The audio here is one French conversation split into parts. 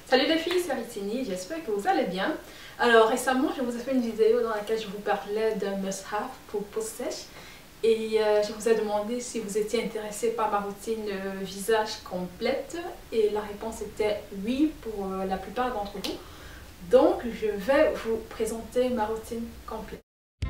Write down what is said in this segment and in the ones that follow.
Salut les filles, c'est Ritini, j'espère que vous allez bien. Alors récemment, je vous ai fait une vidéo dans laquelle je vous parlais d'un must-have pour peau sèche. Et je vous ai demandé si vous étiez intéressé par ma routine visage complète. Et la réponse était oui pour la plupart d'entre vous. Donc je vais vous présenter ma routine complète.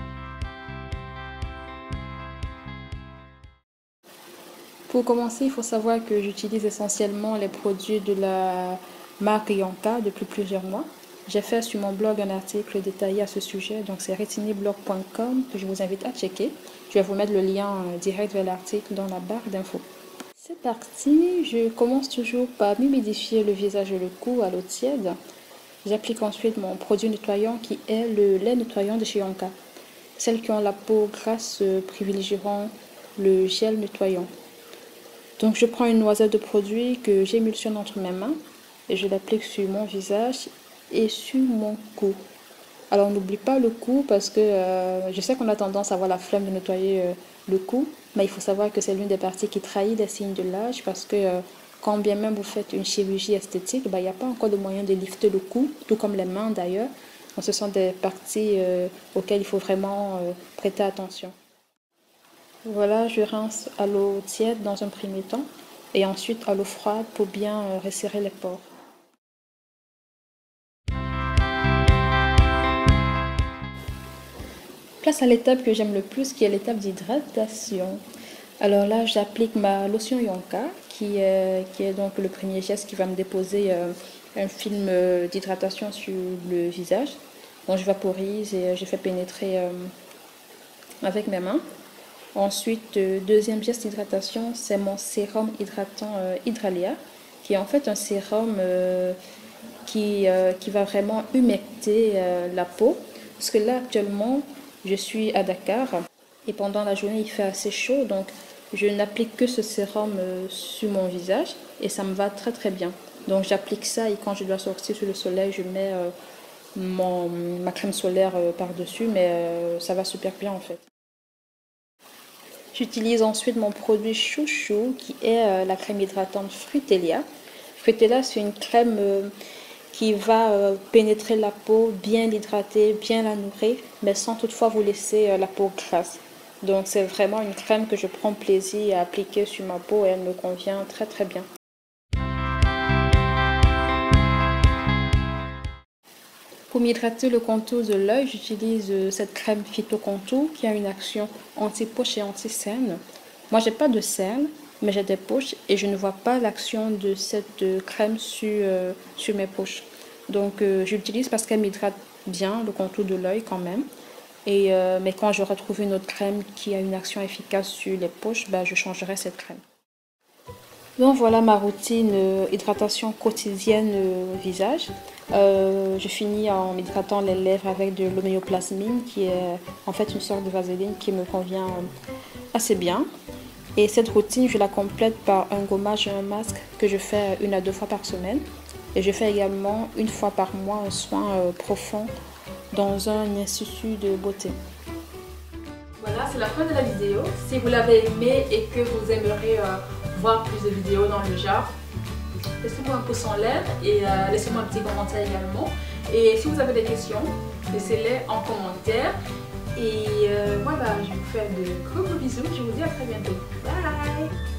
Pour commencer, il faut savoir que j'utilise essentiellement les produits de la marque Yonka depuis plusieurs mois. J'ai fait sur mon blog un article détaillé à ce sujet, donc c'est retiniblog.com que je vous invite à checker. Je vais vous mettre le lien direct vers l'article dans la barre d'infos. C'est parti, je commence toujours par m'humidifier le visage et le cou à l'eau tiède. J'applique ensuite mon produit nettoyant qui est le lait nettoyant de chez Yonka. Celles qui ont la peau grasse privilégieront le gel nettoyant. Donc je prends une noisette de produit que j'émulsionne entre mes mains et je l'applique sur mon visage et sur mon cou. Alors n'oublie pas le cou parce que je sais qu'on a tendance à avoir la flemme de nettoyer le cou, mais il faut savoir que c'est l'une des parties qui trahit les signes de l'âge parce que quand bien même vous faites une chirurgie esthétique, il n'y a pas encore de moyen de lifter le cou, tout comme les mains d'ailleurs. Donc ce sont des parties auxquelles il faut vraiment prêter attention. Voilà, je rince à l'eau tiède dans un premier temps et ensuite à l'eau froide pour bien resserrer les pores. Place à l'étape que j'aime le plus qui est l'étape d'hydratation. Alors là, j'applique ma lotion Yonka qui est donc le premier geste qui va me déposer un film d'hydratation sur le visage. Donc je vaporise et je fais pénétrer avec mes mains. Ensuite, deuxième geste d'hydratation, c'est mon sérum hydratant Hydralia, qui est en fait un sérum qui va vraiment humecter la peau. Parce que là, actuellement, je suis à Dakar et pendant la journée, il fait assez chaud, donc je n'applique que ce sérum sur mon visage et ça me va très très bien. Donc j'applique ça et quand je dois sortir sur le soleil, je mets ma crème solaire par-dessus, mais ça va super bien en fait. J'utilise ensuite mon produit chouchou qui est la crème hydratante Fruitelia. Fruitelia, c'est une crème qui va pénétrer la peau, bien l'hydrater, bien la nourrir, mais sans toutefois vous laisser la peau grasse. Donc c'est vraiment une crème que je prends plaisir à appliquer sur ma peau et elle me convient très très bien. Pour m'hydrater le contour de l'œil, j'utilise cette crème Phyto Contour qui a une action anti-poche et anti-cernes. Moi, j'ai pas de cernes, mais j'ai des poches et je ne vois pas l'action de cette crème sur mes poches. Donc, j'utilise parce qu'elle m'hydrate bien le contour de l'œil quand même. Mais quand je retrouve une autre crème qui a une action efficace sur les poches, je changerai cette crème. Donc voilà ma routine hydratation quotidienne visage. Je finis en m'hydratant les lèvres avec de l'homéoplasmine qui est en fait une sorte de vaseline qui me convient assez bien. Et cette routine, je la complète par un gommage et un masque que je fais 1 à 2 fois par semaine. Et je fais également 1 fois par mois un soin profond dans un institut de beauté. Voilà, c'est la fin de la vidéo. Si vous l'avez aimée et que vous aimeriez voir plus de vidéos dans le genre, laissez-moi un pouce en l'air et laissez-moi un petit commentaire également. Et si vous avez des questions, laissez-les en commentaire. Et voilà, je vous fais de gros bisous. Je vous dis à très bientôt. Bye!